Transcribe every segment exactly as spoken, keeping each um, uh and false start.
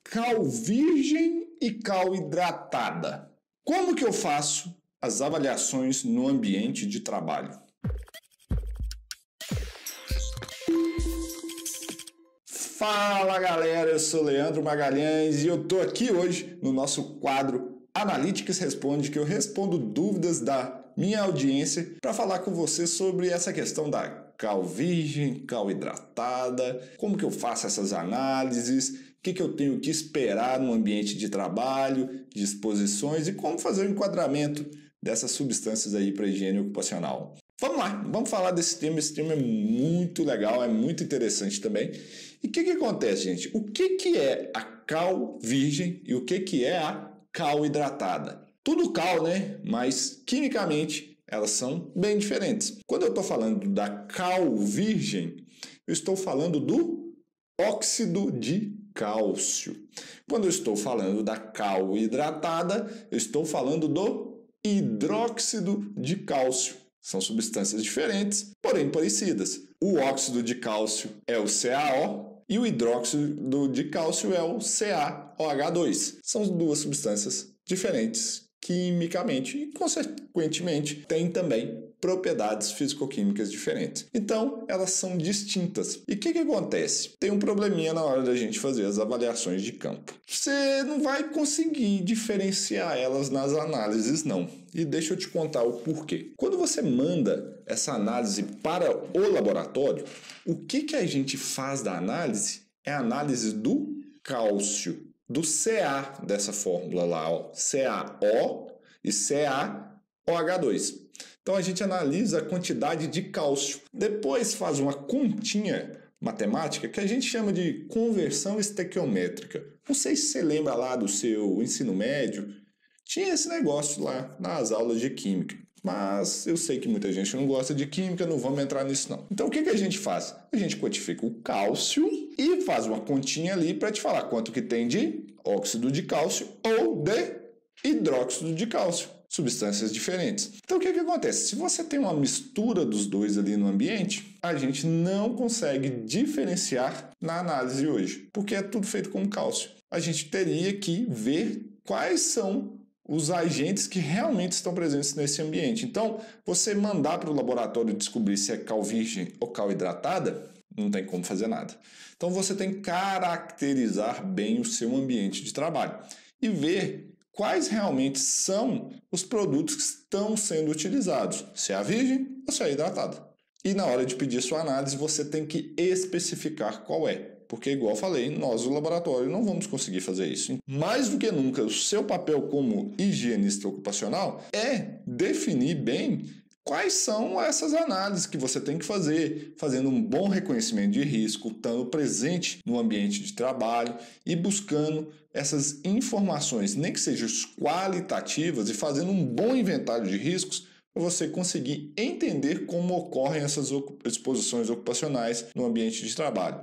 cal virgem e cal hidratada. Como que eu faço as avaliações no ambiente de trabalho? Fala galera, eu sou Leandro Magalhães e eu tô aqui hoje no nosso quadro Analytics Responde, que eu respondo dúvidas da minha audiência para falar com você sobre essa questão da cal virgem, cal hidratada, como que eu faço essas análises, o que, que eu tenho que esperar no ambiente de trabalho, de exposições e como fazer o enquadramento dessas substâncias aí para higiene ocupacional. Vamos lá, vamos falar desse tema. Esse tema é muito legal, é muito interessante também. E o que, que acontece, gente? O que, que é a cal virgem e o que, que é a cal hidratada? Tudo cal, né? Mas quimicamente elas são bem diferentes. Quando eu estou falando da cal virgem, eu estou falando do óxido de cálcio. Quando eu estou falando da cal hidratada, eu estou falando do hidróxido de cálcio. São substâncias diferentes, porém parecidas. O óxido de cálcio é o C A O e o hidróxido de cálcio é o C A O H dois. São duas substâncias diferentes quimicamente e, consequentemente, têm também propriedades físico-químicas diferentes. Então, elas são distintas. E o que, que acontece? Tem um probleminha na hora da gente fazer as avaliações de campo. Você não vai conseguir diferenciar elas nas análises, não. E deixa eu te contar o porquê. Quando você manda essa análise para o laboratório, o que, que a gente faz da análise é a análise do cálcio, do C A dessa fórmula lá, ó, C A O e C A O H dois. Então a gente analisa a quantidade de cálcio. Depois faz uma continha matemática que a gente chama de conversão estequiométrica. Não sei se você lembra lá do seu ensino médio, tinha esse negócio lá nas aulas de química. Mas eu sei que muita gente não gosta de química, não vamos entrar nisso não. Então o que, que a gente faz? A gente quantifica o cálcio e faz uma continha ali para te falar quanto que tem de óxido de cálcio ou de hidróxido de cálcio. Substâncias diferentes. Então o que, que acontece? Se você tem uma mistura dos dois ali no ambiente, a gente não consegue diferenciar na análise hoje, porque é tudo feito com cálcio. A gente teria que ver quais são os agentes que realmente estão presentes nesse ambiente. Então, você mandar para o laboratório descobrir se é cal virgem ou cal hidratada, não tem como fazer nada. Então, você tem que caracterizar bem o seu ambiente de trabalho e ver quais realmente são os produtos que estão sendo utilizados, se é a virgem ou se é a hidratada. E na hora de pedir sua análise, você tem que especificar qual é. Porque, igual eu falei, nós do laboratório não vamos conseguir fazer isso. Mais do que nunca, o seu papel como higienista ocupacional é definir bem quais são essas análises que você tem que fazer, fazendo um bom reconhecimento de risco, estando presente no ambiente de trabalho e buscando essas informações, nem que sejam qualitativas, e fazendo um bom inventário de riscos para você conseguir entender como ocorrem essas exposições ocupacionais no ambiente de trabalho.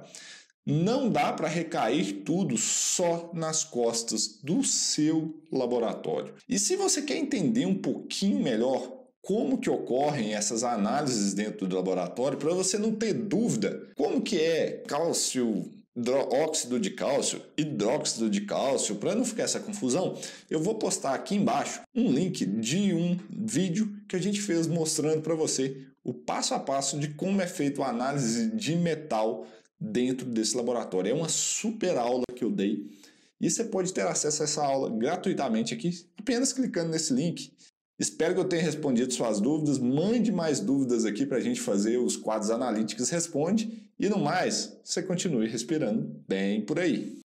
Não dá para recair tudo só nas costas do seu laboratório. E se você quer entender um pouquinho melhor como que ocorrem essas análises dentro do laboratório, para você não ter dúvida como que é cálcio, óxido de cálcio, hidróxido de cálcio, para não ficar essa confusão, eu vou postar aqui embaixo um link de um vídeo que a gente fez mostrando para você o passo a passo de como é feita a análise de metal dentro desse laboratório. É uma super aula que eu dei e você pode ter acesso a essa aula gratuitamente aqui, apenas clicando nesse link. Espero que eu tenha respondido suas dúvidas. Mande mais dúvidas aqui para a gente fazer os quadros analíticos Responde. E no mais, você continue respirando bem por aí.